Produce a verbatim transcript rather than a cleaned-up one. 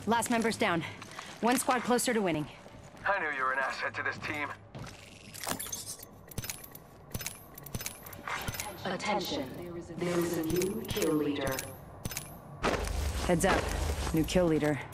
Last member's down. One squad closer to winning. I knew you were an asset to this team. Attention, there is a new kill leader. Heads up. New kill leader.